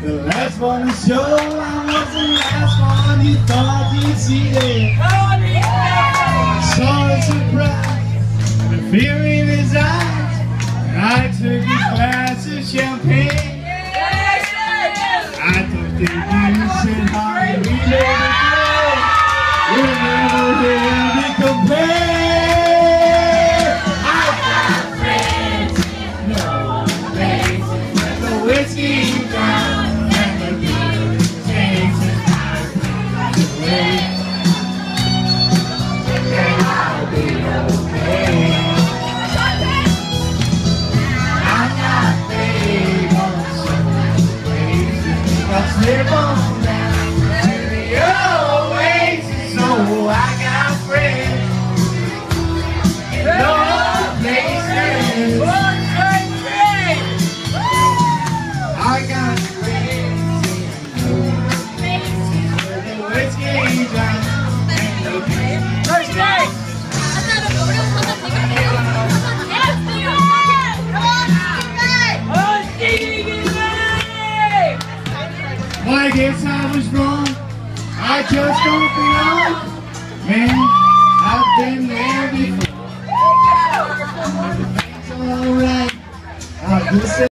The last one to show, I was the last one you thought you'd see there. I saw a surprise, the fear in his eyes, and I took his glass of champagne. I thought that you said how we let it go. We'll never hear me complain. I've got friends, no places where the whiskey down. Slip on down to the oasis, so I got friends in no places. I got friends in no places where the whiskey's down and the beer. First day! I guess I was wrong, I just don't belong. Man, I've been there before. Everything's alright.